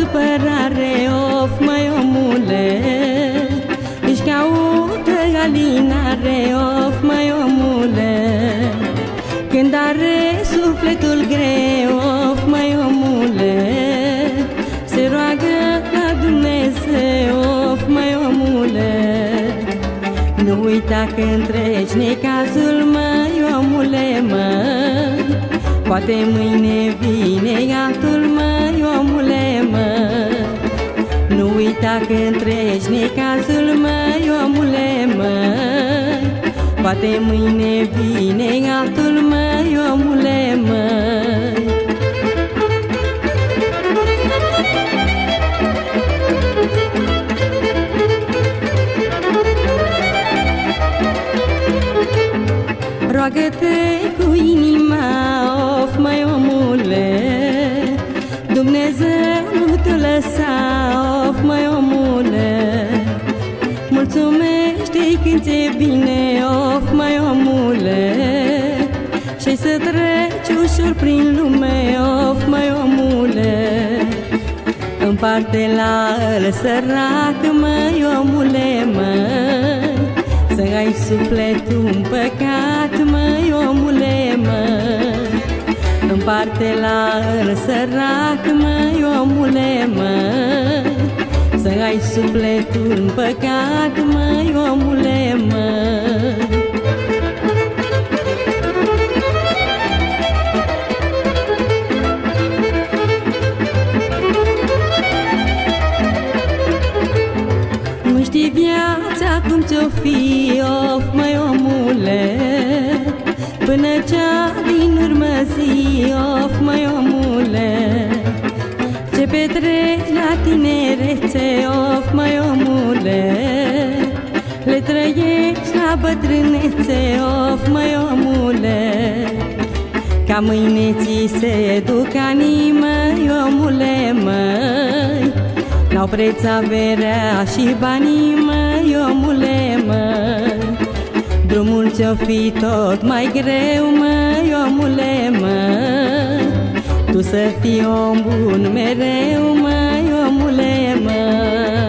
supărare, of, măi omule, își caută alinare, of, măi omule. Când are sufletul greu, of, măi omule, se roagă la Dumnezeu, of, măi omule. Nu uita când treci necazul, măi omule, măi, poate mâine vine altul, măi omule, măi. Nu uita când treci necazul, măi omule, măi, poate mâine vine altul, măi omule, măi. Roagă-te cu inima, of, măi omule, Dumnezeu nu te lăsa, of, măi omule. Mulțumește-i când ți-e bine, of, măi omule, și să treci ușor prin lume, of, măi omule. Împarte la ăl sărac, măi omule, măi, să ai sufletul împăcat, măi omule, măi. Împarte la ăl sărac, măi omule, măi, să ai sufletul împăcat, măi omule, măi. Nu știi viața cum ți-o fi, of, măi omule, până cea din urmă zi, of, măi omule. Ce petreci la tinerețe, of, măi omule, le trăiești la bătrânețe, of, măi omule. Ca mâine ți se duc anii, măi omule, măi, n-au preț averea și banii, măi omule, măi. Drumul ți-o fi tot mai greu, măi omule, măi, tu să fii om bun mereu, măi omule, măi.